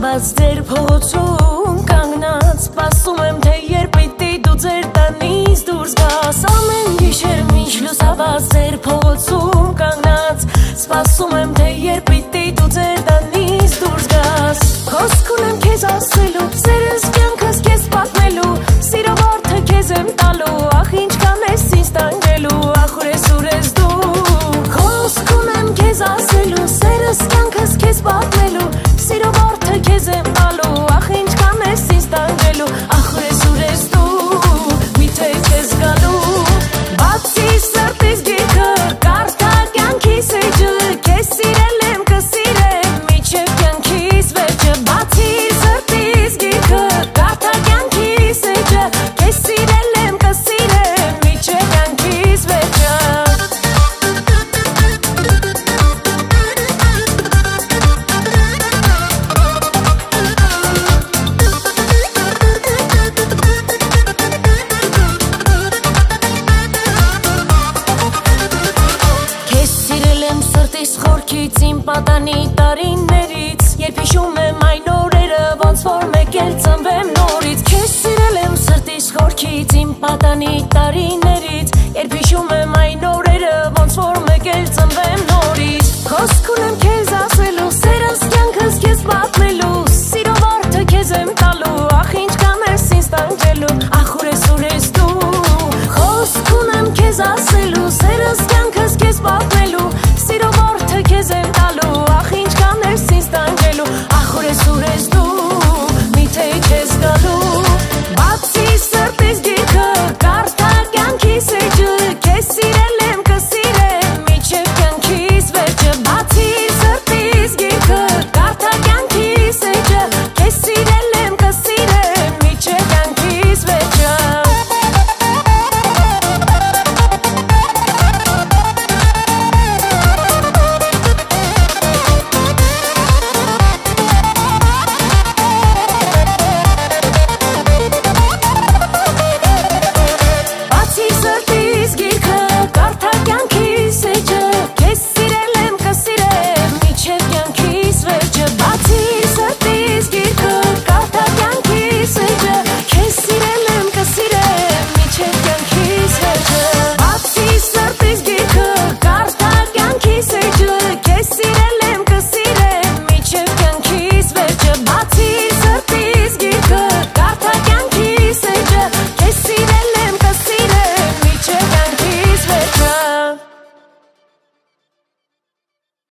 Լուսաբաց դեր փողոցում կանգնած Սպասում եմ թե երբ պիտի դու ձեր տնից դուրս գաս Ամեն գիշեր մինչ լուսաբաց դեր փողոցում կանգնած Սպասում եմ թե երբ պիտի դու ձեր տնից դուրս գաս Խոսք ունեմ քեզ ասելու Սերս կյանքս քեզ պատմելու Սիրո որդը քեզ եմ տալու Ախ ինչքան ես ինձ տանջելու Ախ ուրես ուրես դու Խոսք ունեմ քեզ ասելու Սերս կյանքս քեզ պատմելու Սիրո որդը քեզ եմ տալու Ախ ինչքան ես ինձ տանջելու Ախ ուրես դու Միթե քեզ գալու Բացի սրտիս գիրքը Կարդա կյանքիս էջը Քեզ սիրել եմ կսիրեմ Մինչև կյանքիս վերջը Բացի սրտիս գիրքը Կարդա կյանքիս էջը Քեզ սիրել եմ կսիրեմ Մինչև կյանքիս վերջը Խորքից իմ պատանի տարիներից Երբ հիշում եմ այն օրերը Ոնց որ մեկ էլ ծնվեմ նորից Քեզ սիրել եմ սրտիս խորքից Իմ պատանի տարիներից Երբ հիշում եմ այն օրերը Ոնց որ մեկ էլ ծնվեմ նորից Խոսք ունեմ քեզ ասելու Սերս կյանքս քեզ պատմելու Սիրո որդը քեզ եմ տալու Ախ ինչքան ես ինձ տանջելու Ախ ուրես դու Խոսք ունեմ քեզ ասելու Սերս կյանքս քեզ պատմելու Սիրո որդը քեզ եմ տալու Ախ ինչքան ես ինձ տանջելու Ախ ուրես դու Միթե քեզ գալու Բացի սրտիս գիրքը Կարդա կյանքիս էջը Քեզ սիրել եմ կսիրեմ Մինչև